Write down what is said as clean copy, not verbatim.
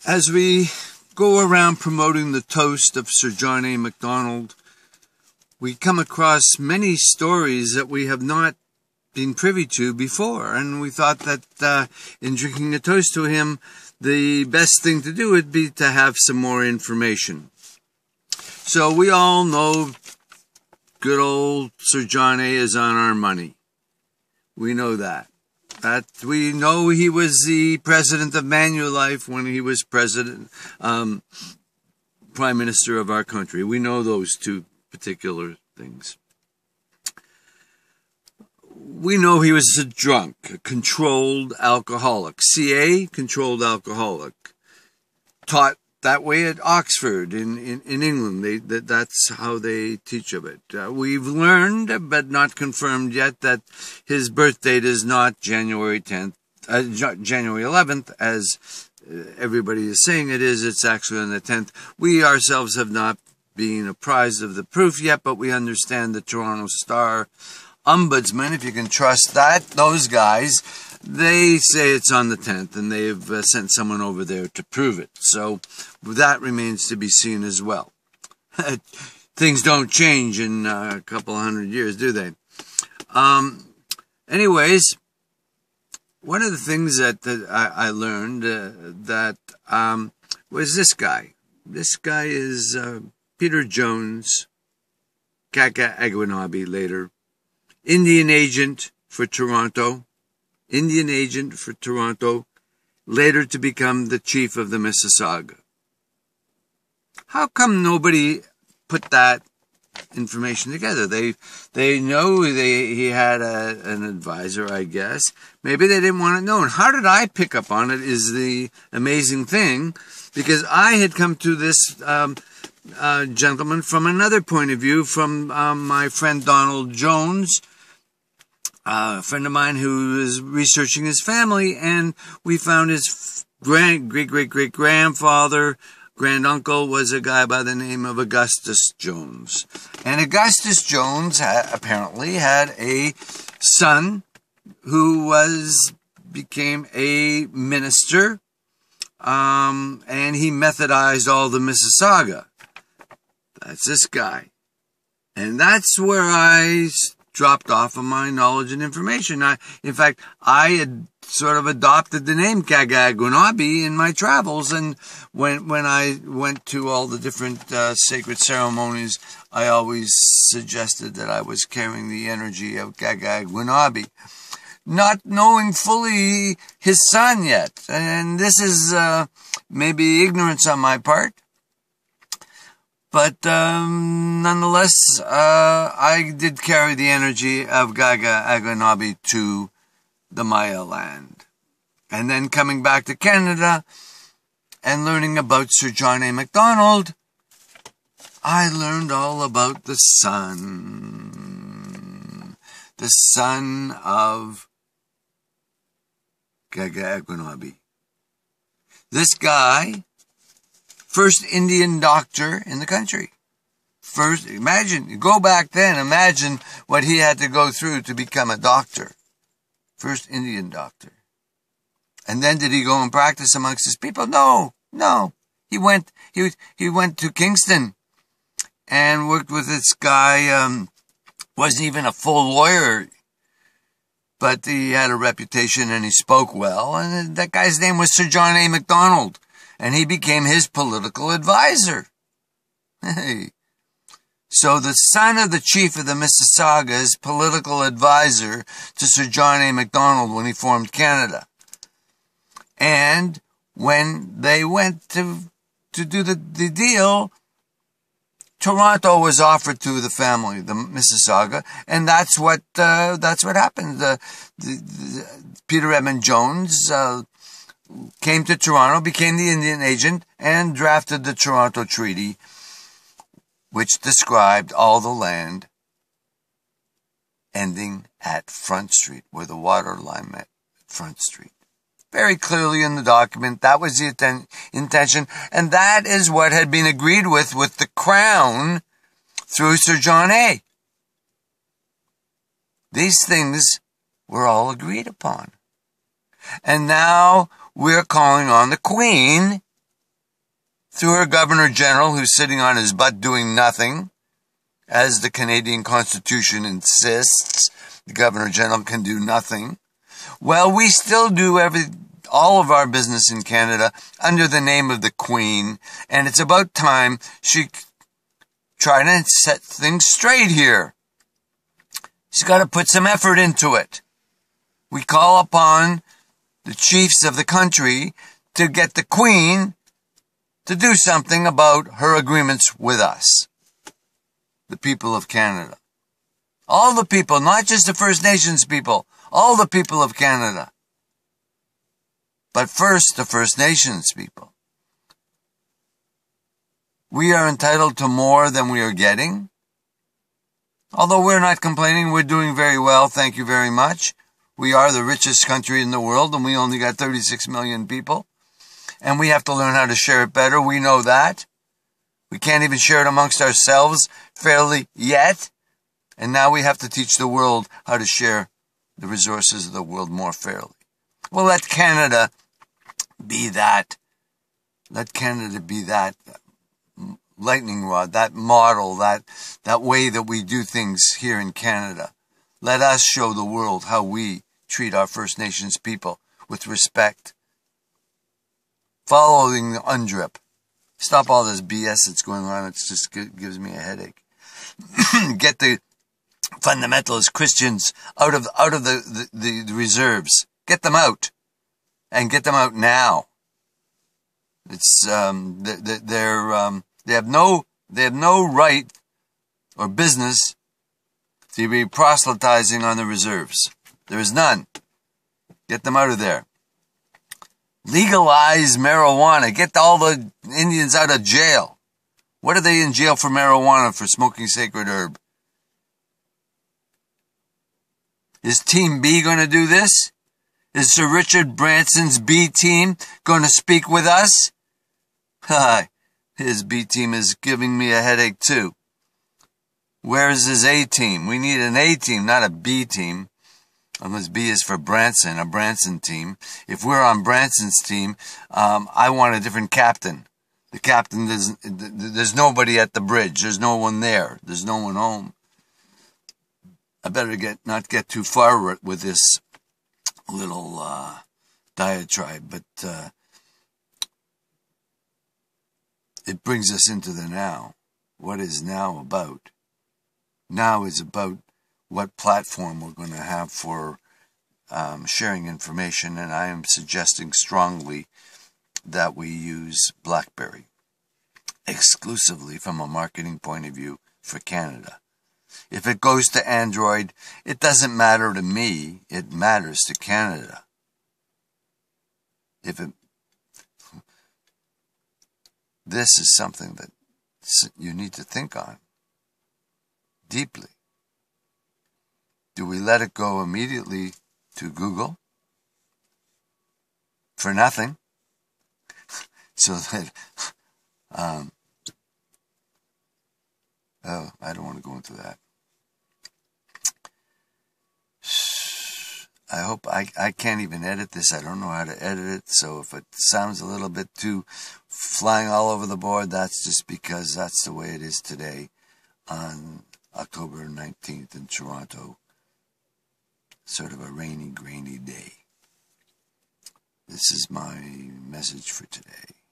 As we go around promoting the toast of Sir John A. Macdonald, we come across many stories that we have not been privy to before, and we thought that in drinking a toast to him, the best thing to do would be to have some more information. So we all know good old Sir John A. is on our money. We know that. We know he was the president of Manulife when he was president, prime minister of our country. We know those two particular things. We know he was a drunk, a controlled alcoholic. CA, controlled alcoholic. Taught that way at Oxford in England. That's how they teach of it. We've learned, but not confirmed yet, that his birth date is not January 11th, as everybody is saying it is. It's actually on the 10th. We ourselves have not been apprised of the proof yet, but we understand the Toronto Star Ombudsman, if you can trust those guys, they say it's on the 10th, and they've sent someone over there to prove it. So that remains to be seen as well. Things don't change in a couple hundred years, do they? Anyways, one of the things that I learned was this guy. This guy is Peter Jones, Kaka Agwanabi later, Indian agent for Toronto, later to become the chief of the Mississauga. How come nobody put that information together? They know he had an advisor, I guess. Maybe they didn't want it known. How did I pick up on it is the amazing thing, because I had come to this gentleman from another point of view, from my friend Donald Jones, a friend of mine who is researching his family, and we found his great-great-great-grandfather, granduncle was a guy by the name of Augustus Jones. And Augustus Jones apparently had a son who became a minister, and he methodized all the Mississauga. That's this guy. And that's where I dropped off of my knowledge and information. In fact, I had sort of adopted the name Kagagwanabi in my travels, and when I went to all the different sacred ceremonies, I always suggested that I was carrying the energy of Kagagwanabi, not knowing fully his son yet. And this is maybe ignorance on my part. But nonetheless, I did carry the energy of Gaga Agwanabi to the Maya land. And then coming back to Canada and learning about Sir John A. Macdonald, I learned all about the son of Gaga Agwanabi. This guy, first Indian doctor in the country. Go back then, imagine what he had to go through to become a doctor. First Indian doctor. And then did he go and practice amongst his people? No. He went to Kingston and worked with this guy, wasn't even a full lawyer, but he had a reputation and he spoke well. And that guy's name was Sir John A. Macdonald. And he became his political advisor. Hey. So the son of the chief of the Mississauga's political advisor to Sir John A. Macdonald when he formed Canada. And when they went to do the deal, Toronto was offered to the family, the Mississauga, and that's what happened. Peter Edmund Jones came to Toronto, became the Indian agent, and drafted the Toronto Treaty, which described all the land ending at Front Street, where the water line met Front Street. Very clearly in the document, that was the intention, and that is what had been agreed with the Crown through Sir John A. These things were all agreed upon. And now we're calling on the Queen through her Governor General, who's sitting on his butt doing nothing, as the Canadian Constitution insists, the Governor General can do nothing. Well, we still do all of our business in Canada under the name of the Queen, and it's about time she try to set things straight here. She's got to put some effort into it. We call upon the chiefs of the country to get the Queen to do something about her agreements with us, the people of Canada. All the people, not just the First Nations people, all the people of Canada. But first, the First Nations people. We are entitled to more than we are getting. Although we're not complaining, we're doing very well, thank you very much. We are the richest country in the world, and we only got 36 million people. And we have to learn how to share it better, we know that. We can't even share it amongst ourselves fairly yet. And now we have to teach the world how to share the resources of the world more fairly. Well, let Canada be that. Let Canada be that lightning rod, that model, that way that we do things here in Canada. Let us show the world how we treat our First Nations people with respect. Following the UNDRIP. Stop all this BS that's going on. It just gives me a headache. Get the fundamentalist Christians out of the reserves. Get them out. And get them out now. It's they have no right or business to be proselytizing on the reserves. There is none. Get them out of there. Legalize marijuana. Get all the Indians out of jail. What are they in jail for marijuana? For smoking sacred herb? Is Team B going to do this? Is Sir Richard Branson's B team going to speak with us? Hi. His B team is giving me a headache too. Where is his A team? We need an A team, not a B team. Unless B is for Branson, a Branson team. If we're on Branson's team, I want a different captain. The captain doesn't, there's nobody at the bridge. There's no one there. There's no one home. I better not get too far with this little diatribe, but it brings us into the now. What is now about? Now is about what platform we're going to have for sharing information, and I am suggesting strongly that we use BlackBerry exclusively from a marketing point of view for Canada. If it goes to Android, it doesn't matter to me. It matters to Canada. This is something that you need to think on deeply. Do we let it go immediately to Google for nothing? So that, I don't want to go into that. I hope I can't even edit this. I don't know how to edit it. So if it sounds a little bit too flying all over the board, that's just because that's the way it is today on October 19th in Toronto. Sort of a rainy, grainy day. This is my message for today.